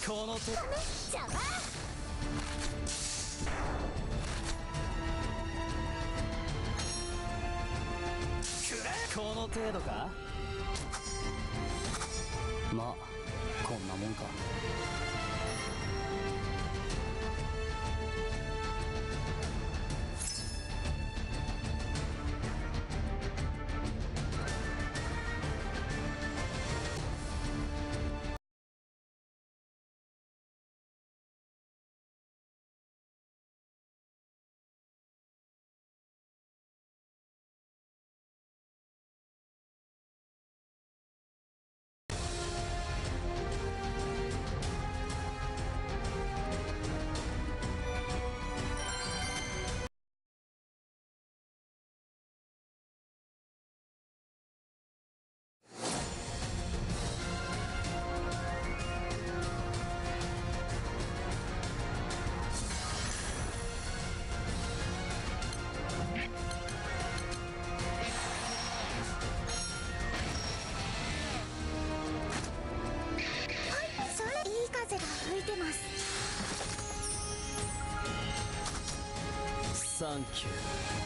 この手邪魔。 この程度か。まあこんなもんか。サンキュー。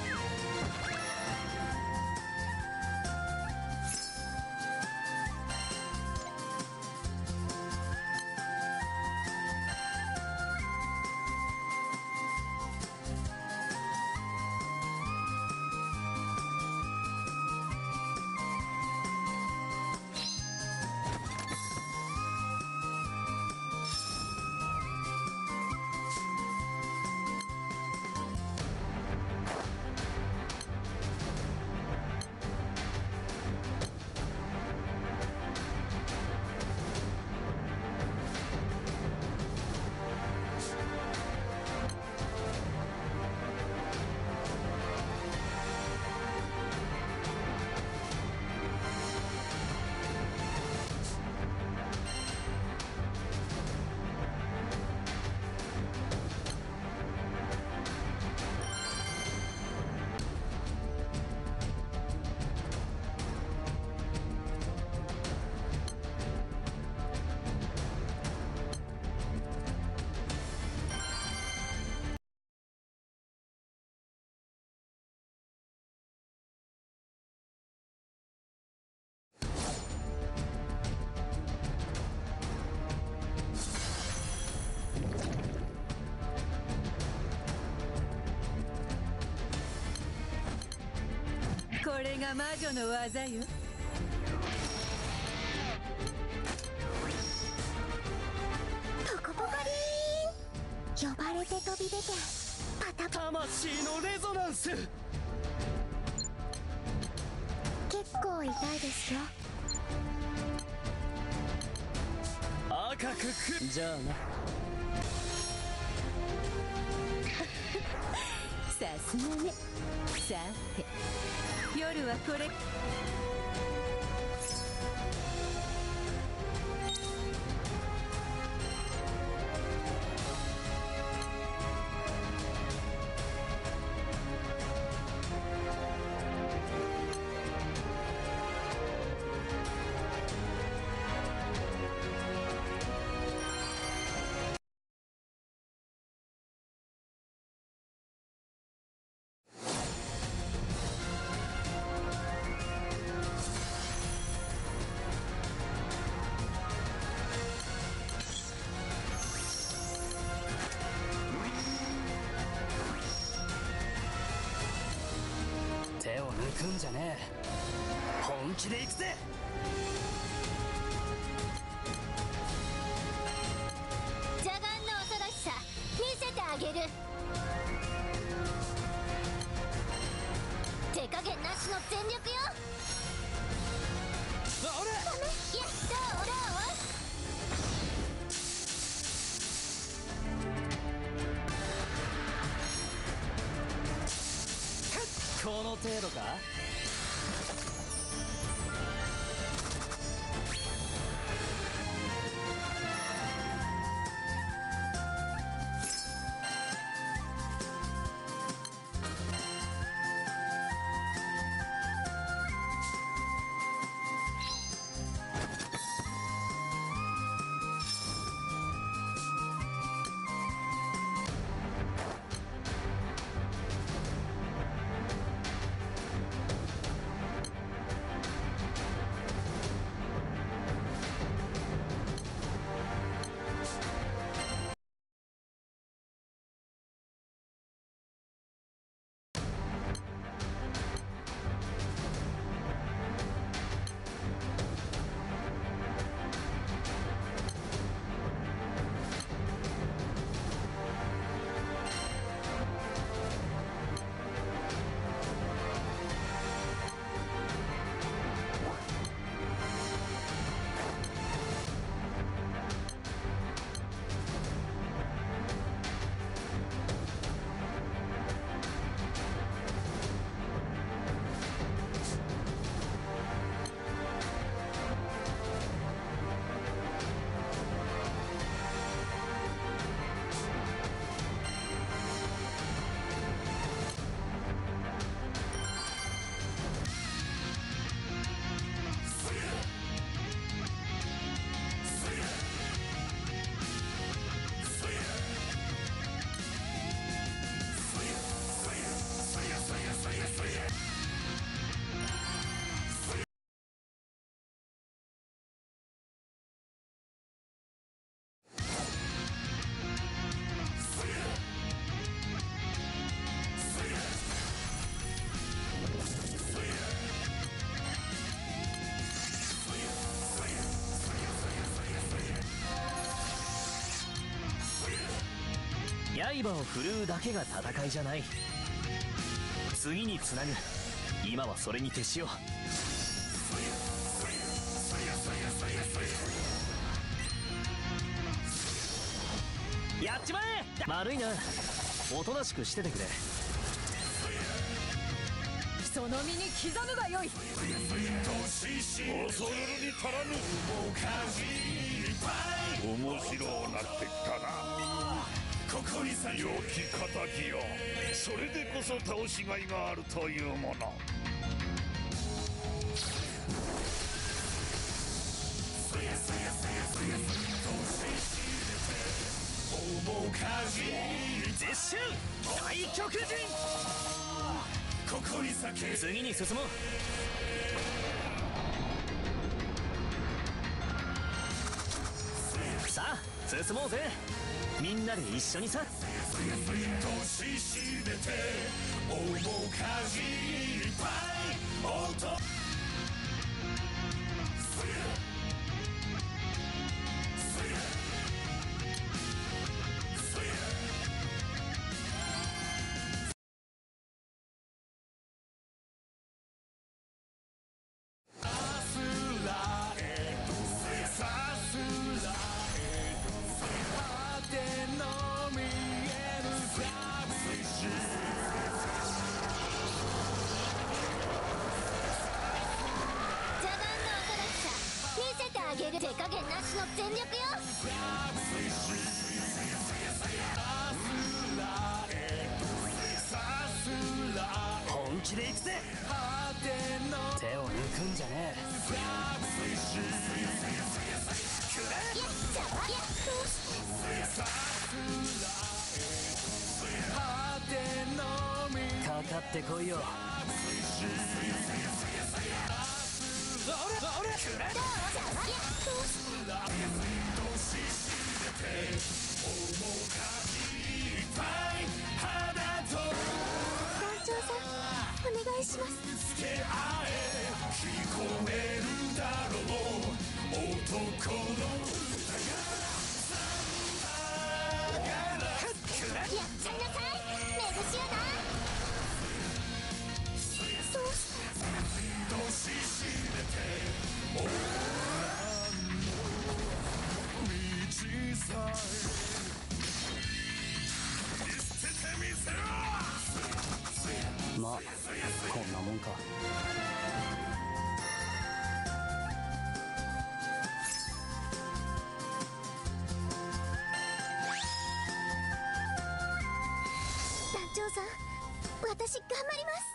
これが魔女の技よ。 ポコポコリーン。呼ばれて飛び出てパタパ。 魂のレゾナンス。 結構痛いですよ。 赤くじゃあな。 さすがね。さて夜はこれ。 手を抜くんじゃねえ。本気で行くぜ。 邪眼の恐ろしさ見せてあげる。手加減なしの全力よ。 あれいや、どうこの程度か。 刃を振るうだけが戦いじゃない。次につなぐ。今はそれに徹しよう。やっちまえ。悪いな、おとなしくしててくれ。 その身に刻むがよい。 恐るに足らぬ。面白うなってきたな。良き敵よ、それでこそ倒しがいがあるというもの。 絶襲太極陣。次に進もう。さあ進もうぜ、みんなで一緒にさ。 手加減なしの全力よ。 本気で行くぜ。手を抜くんじゃねえ。かかってこいよ。 団長さん、お願いします。やっちゃいなさい、メグシアだ。そうまあこんなもんか。 団長さん、私頑張ります。